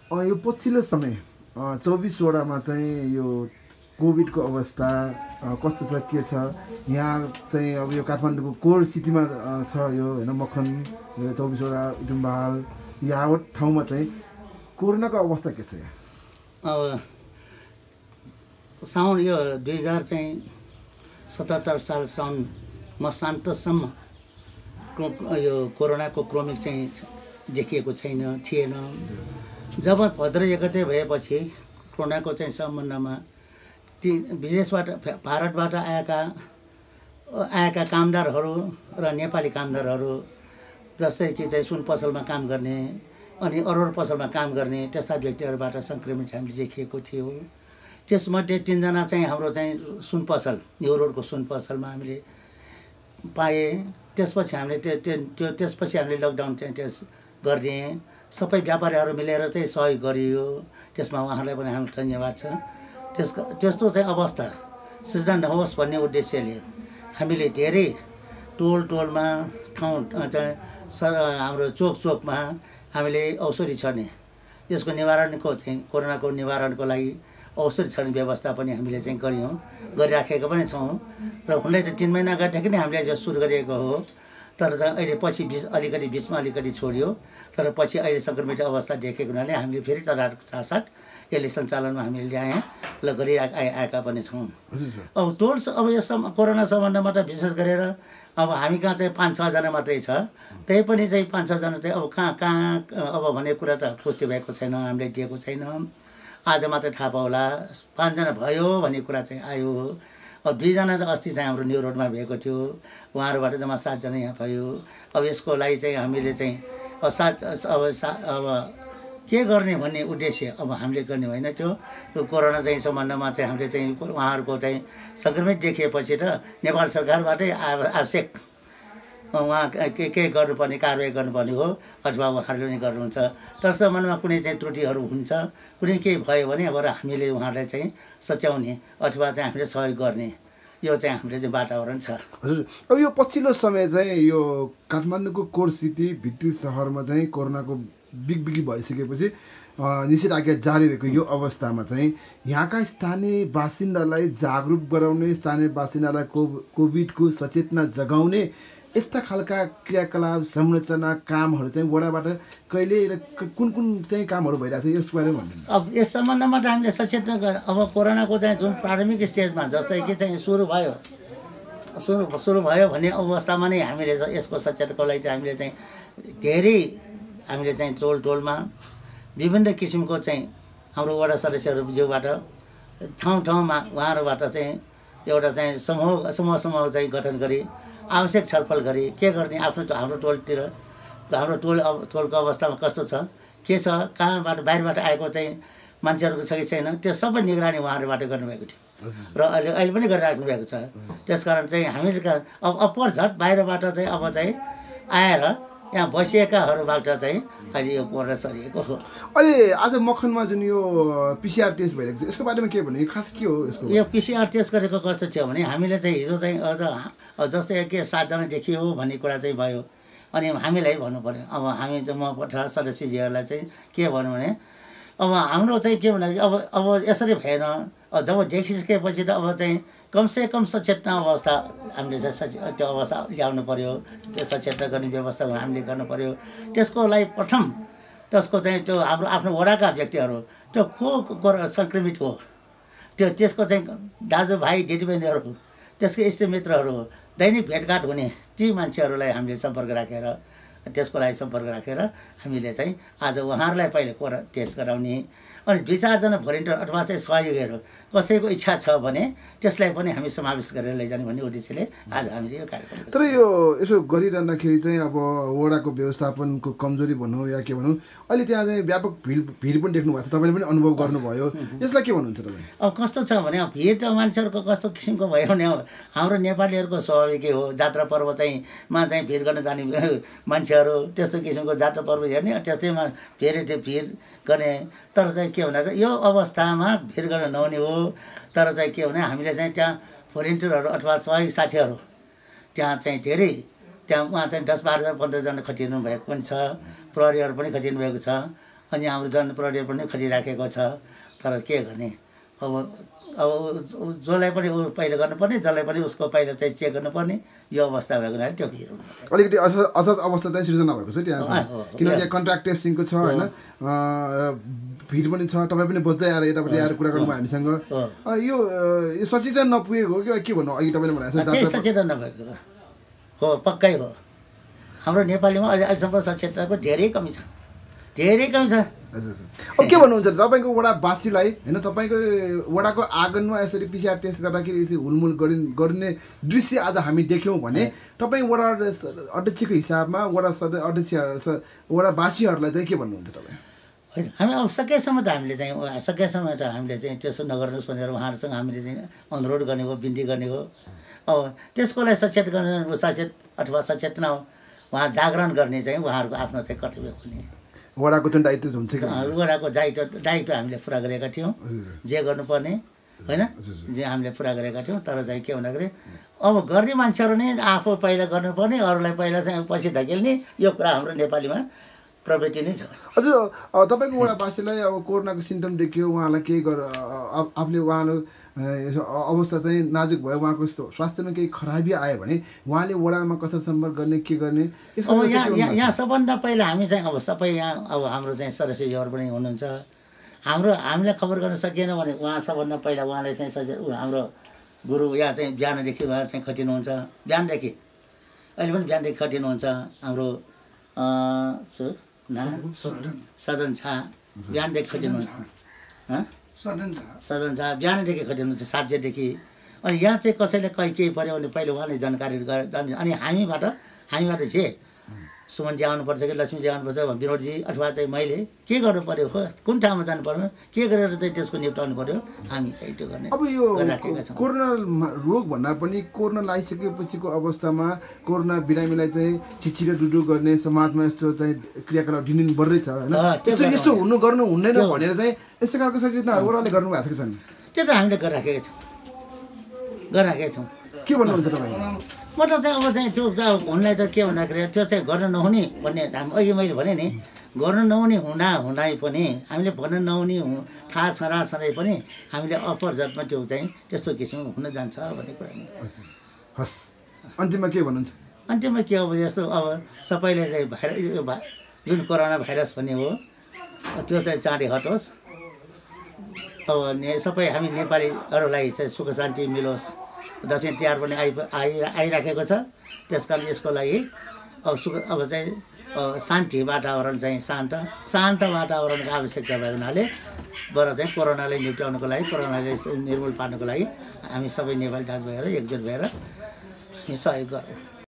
यो पछिल्लो समय 24 वडामा चाहिँ यो कोभिडको अवस्था कस्तो छ के छ यहाँ चाहिँ अब यो काठमाडौँको कोर सिटीमा छ यो होइन मखन यो 24 वडा इटुम्बाल यावत ठाउँमा चाहिँ कोरोनाको अवस्था के छ यहाँ अब साउन यो 2077 साल साउन मसान्तसम्म यो कोरोनाको क्रमिक चाहिँ देखिएको थिएन। जब भद्र 1 गते भएपछि कोरोनाको चाहिँ सम्बन्धमा ती विदेशबाट भारतबाट आएका कामदारहरू र नेपाली कामदारहरू जस्तै कि चाहिँ सुन पसलमा काम गर्ने अनि अरू पसलमा काम गर्ने त्यस्ता व्यक्तिहरूबाट सङ्क्रमित हामीले देखिएको थियो। त्यसमध्ये 3 जना चाहिँ हाम्रो चाहिँ सुन पसल न्यू रोडको सुन पसलमा हामीले पाए। त्यसपछि हामीले त्यसपछि हामीले लकडाउन चाहिँ गर्ने सबै व्यापारीहरू मिलेर चाहिँ सहयोग गरियो। त्यसमा उहाँहरूलाई पनि हाम्रो धन्यवाद छ। त्यस्तो चाहिँ अवस्था सिर्जना नहोस् भन्ने उद्देश्यले हामीले धेरै टोलमा ठाउँ चाहिँ हाम्रो चोकमा हामीले औषधि छर्ने यसको निवारणको चाहिँ कोरोनाको निवारणको लागि औषधि छर्ने व्यवस्था पनि हामीले चाहिँ गरिराखेको पनि छौँ र हुँदै चाहिँ 3 महिना अगाडिदेखि नै हामीले जो सुरु गरेको हो। तर चाहिँ अहिले पछि बिचमा अलिकति छोड्यो। तर पछि अहिले सङ्क्रमित अवस्था देखेको हुनाले हामीले फेरि चलाएको साथ यसले सञ्चालनमा हामीले ल्यायौँ र गरिआएका पनि छौँ। अब टोल अब यस कोरोना सम्बन्धमा त विशेष गरेर अब हामी कहाँ चाहिँ 5-6 जना मात्रै छ। त्यही पनि चाहिँ 5-6 जना चाहिँ अब कहाँ अब भन्ने कुरा त पुष्टि भएको छैन, हामीले दिएको छैन। आज मात्रै थाहा पाउला 5 जना भयो भन्ने कुरा चाहिँ आयो। अब 2 जना त अस्ति चाहिँ हाम्रो न्यू रोडमा भएको थियो, उहाँहरूबाट जम्मा 7 जना यहाँ भयो। अब यसको लागि चाहिँ हामीले चाहिँ अब के गर्ने भन्ने उद्देश्य अब हामीले गर्ने होइन थियो। कोरोना चाहिँ सम्बन्धमा चाहिँ हामीले चाहिँ उहाँहरूको चाहिँ सङ्क्रमित देखिएपछि त नेपाल सरकारबाटै आवश्यक उहाँ के गर्नुपर्ने कारवाही गर्नुपर्ने हो अथवा उहाँहरूले नै गर्नुहुन्छ। तर सम्बन्धमा कुनै चाहिँ त्रुटिहरू हुन्छ, कुनै केही भयो भने अब हामीले उहाँहरूलाई चाहिँ सच्याउने अथवा चाहिँ हामीले सहयोग गर्ने यो चाहिँ हाम्रो चाहिँ वातावरण छ। हजुर, अब यो पछिल्लो समय चाहिँ यो काठमाडौँको कोर सिटी भित्री सहरमा चाहिँ कोरोनाको बिगबिगी भइसकेपछि निषेधाज्ञा जारी भएको यो अवस्थामा चाहिँ यहाँका स्थानीय बासिन्दालाई जागरुक गराउने, स्थानीय बासिन्दालाई कोभिडको सचेतना जगाउने यस्ता खालका क्रियाकलाप संरचना कामहरू चाहिँ वडाबाट कहिले कुन चाहिँ कामहरू भइरहेको छ यसको बारेमा भन्नु। अब यस सम्बन्धमा त हामीले सचेत अब कोरोनाको चाहिँ जुन प्रारम्भिक स्टेजमा जस्तै कि चाहिँ सुरु भयो भन्ने अवस्थामा नै हामीले यसको सचेतको लागि चाहिँ हामीले चाहिँ धेरै हामीले चाहिँ टोलमा विभिन्न किसिमको चाहिँ हाम्रो वडा सदस्यहरूज्यूबाट ठाउँमा उहाँहरूबाट चाहिँ एउटा चाहिँ समूह चाहिँ गठन गरी आवश्यक छलफल गरी के गर्ने हाम्रो टोलतिर हाम्रो टोलको अवस्थामा कस्तो छ के छ कहाँबाट बाहिरबाट आएको चाहिँ मान्छेहरूको छ कि छैन त्यो सबै निगरानी उहाँहरूबाट गर्नुभएको थियो र अहिले पनि गरिराख्नु भएको छ। त्यसकारण चाहिँ हामीले अब अप्पर झट बाहिरबाट चाहिँ अब चाहिँ आएर यहाँ बसिएकाहरूबाट चाहिँ अहिले यो कोरोना सरिएको हो। अहिले आज मखनमा जुन यो पिसिआर टेस्ट भइरहेको छ यसको बारेमा के भन्नु, खास के हो यसको? यो पिसिआर टेस्ट गरेको कस्तो थियो भने हामीले चाहिँ हिजो चाहिँ अझ जस्तै के 7 जना देखियो भन्ने कुरा चाहिँ भयो। अनि हामीलाई भन्नु पर्यो, अब हामी चाहिँ म 18 सदस्यजीहरूलाई चाहिँ के भन्नु भने अब हाम्रो चाहिँ के भन्दा अब यसरी भएन। जब देखिसकेपछि त अब चाहिँ कमसेकम सचेतना अवस्था हामीले चाहिँ त्यो अवस्था ल्याउनु पर्यो, त्यो सचेतना गर्ने व्यवस्था हामीले गर्नु पर्यो। त्यसको लागि प्रथम त्यसको चाहिँ त्यो हाम्रो आफ्नो वडाका व्यक्तिहरू त्यो को सङ्क्रमित हो त्यसको चाहिँ दाजुभाइ दिदीबहिनीहरू त्यसको इष्टमित्रहरू दैनिक भेटघाट हुने ती मान्छेहरूलाई हामीले सम्पर्क राखेर त्यसको लागि सम्पर्क राखेर हामीले चाहिँ आज उहाँहरूलाई पहिले कोरोना टेस्ट गराउने अनि 2-4 जना भोलिन्टियर अथवा चाहिँ सहयोगीहरू कसैको इच्छा छ भने त्यसलाई पनि हामी समावेश गरेर लैजाने भन्ने उद्देश्यले आज हामीले यो कार्यक्रम। तर यो यसो गरिरहँदाखेरि चाहिँ अब वडाको व्यवस्थापनको कमजोरी भनौँ या के भनौँ अहिले त्यहाँ चाहिँ व्यापक भिड पनि देख्नु भएको छ, तपाईँले पनि अनुभव गर्नुभयो, यसलाई के भन्नुहुन्छ तपाईँ? अब कस्तो छ भने भिड त मान्छेहरूको कस्तो किसिमको भयो भने हाम्रो नेपालीहरूको स्वाभाविकै हो। जात्रा पर्व चाहिँ भिड गर्न जाने मान्छेहरू त्यस्तो किसिमको जात्रा पर्व हेर्ने त्यस्तैमा धेरै त्यो भिड गर्ने। तर चाहिँ के भन्दा यो अवस्थामा भिड गर्न नहुने हो। तर चाहिँ के भने हामीले चाहिँ त्यहाँ भोलिन्टियरहरू अथवा सहयोगी साथीहरू त्यहाँ चाहिँ धेरै त्यहाँ उहाँ चाहिँ 10-12 जना 15 जना खटिनु भएको पनि छ, प्रहरीहरू पनि खटिनु भएको छ। अनि हाम्रो जनप्रहरी पनि खटिराखेको छ। तर के गर्ने अब जसलाई पनि पहिला गर्नुपर्ने, जसलाई पनि उसको पहिला चाहिँ चेक गर्नुपर्ने यो अवस्था भएको हुनाले त्यो भिड हुनु अलिकति असहज अवस्था चाहिँ सृजना भएको छ त्यहाँ किनभने त्यहाँ कन्ट्र्याक्ट टेस्टिङको छ होइन, भिड पनि छ। तपाईँ पनि बस्दै आएर यतापट्टि आएर कुरा गर्नुभयो हामीसँग। यो सचेतन नपुगेको हो कि के भन्नु अघि तपाईँले भनेको सचेतन नभएको हो, पक्कै हो। हाम्रो नेपालीमा अहिलेसम्म सचेतनाको धेरै कमी छ, धेरै कमी छ। अब के भन्नुहुन्छ तपाईँको वडावासीलाई होइन, तपाईँको वडाको आँगनमा यसरी पिसिआर टेस्ट गर्दाखेरि यसरी हुलमुल गरिने दृश्य आज हामी देख्यौँ भने तपाईँ वडा अध्यक्षको हिसाबमा वडावासीहरूलाई चाहिँ के भन्नुहुन्छ तपाईँ? होइन, हामी अब सकेसम्म त हामीले चाहिँ त्यसो नगर्नुहोस् भनेर उहाँहरूसँग हामीले चाहिँ अनुरोध गर्ने हो, बिन्ती गर्ने हो। अब त्यसको लागि सचेत नहो उहाँ जागरण गर्ने चाहिँ उहाँहरूको आफ्नो चाहिँ कर्तव्य हुने। वडाको चाहिँ दायित्व हुन्छ कि वडाको दायित्व हामीले पुरा गरेका थियौँ, जे गर्नुपर्ने होइन जे हामीले पुरा गरेका थियौँ। तर चाहिँ के भन्दाखेरि अब गर्ने मान्छेहरू नै आफू पहिला गर्नुपर्ने, अरूलाई पहिला चाहिँ पछि धकेल्ने, यो कुरा हाम्रो नेपालीमा प्रवृत्ति नै छ। हजुर, तपाईँको वडावासीलाई अब कोरोनाको सिम्टम देखियो, उहाँलाई केही आफूले उहाँको अवस्था चाहिँ नाजुक भयो, उहाँको स्वास्थ्यमा केही खराबी आयो भने उहाँले वडामा कसरी सम्पर्क गर्ने, के गर्ने? यहाँ सबभन्दा पहिला हामी चाहिँ अब सबै यहाँ अब हाम्रो चाहिँ सदस्यहरू पनि हुनुहुन्छ, हामीलाई खबर गर्न सकिएन भने उहाँ सबभन्दा पहिला उहाँले चाहिँ हाम्रो गुरु यहाँ चाहिँ बिहानदेखि उहाँ चाहिँ खटिनुहुन्छ, बिहानदेखि अहिले पनि बिहानदेखि खटिनुहुन्छ। हाम्रो सदन छा बिहानदेखि खटिनुहुन्छ, सदन छा बिहानदेखि खटिनुहुन्छ 7 बजेदेखि। अनि यहाँ चाहिँ कसैले केही पऱ्यो भने पहिला उहाँले जानकारी अनि हामीबाट चाहिँ सुमनजी आउनुपर्छ कि लक्ष्मीजी आउनुपर्छ, विनोदजी अथवा चाहिँ मैले के गर्नु पऱ्यो, कुन ठाउँमा जानु पर्यो, के गरेर चाहिँ त्यसको निप्टाउनु पऱ्यो, हामी चाहिँ त्यो गर्ने। अब यो कोरोना रोग भन्दा पनि कोरोना लागिसकेपछिको अवस्थामा कोरोना बिरामीलाई चाहिँ छिटछिटो डुडु गर्ने समाजमा यस्तो चाहिँ क्रियाकलाप दिनदिन बढ्दै छ होइन, यस्तो गर्नु हुँदैन भनेर चाहिँ यस्तो खालको सचेतना ओराले गर्नुभएको छ नि? त्यो त हामीले गरिराखेका छौँ। के भन्नुहुन्छ तपाईँ? मतलब चाहिँ अब चाहिँ त्यो हुनलाई त के भन्दाखेरि त्यो चाहिँ गर्न नहुने भन्ने अघि मैले भने नि, गर्न नहुने हुँदै पनि हामीले भन्न नहुने थाहा छँदै पनि हामीले अपरजतमा त्यो चाहिँ त्यस्तो किसिमको हुन जान्छ भन्ने कुरा नि। हस्, अन्तिममा के भन्नुहुन्छ? अन्तिममा के अब यस्तो अब सबैले चाहिँ जुन कोरोना भाइरस भन्ने हो त्यो चाहिँ चाँडै हटोस्। अब सबै हामी नेपालीहरूलाई चाहिँ सुख शान्ति मिलोस्, दसैँ तिहार पनि आइराखेको छ। त्यसकारण यसको लागि अब चाहिँ शान्ति वातावरण चाहिँ शान्त वातावरणको आवश्यकता भएको हुनाले चाहिँ कोरोनालाई निप्ट्याउनको लागि, कोरोनालाई निर्मूल पार्नको लागि हामी सबै नेपाली दाजुभाइहरू एकजुट भएर हामी सहयोग गरौँ।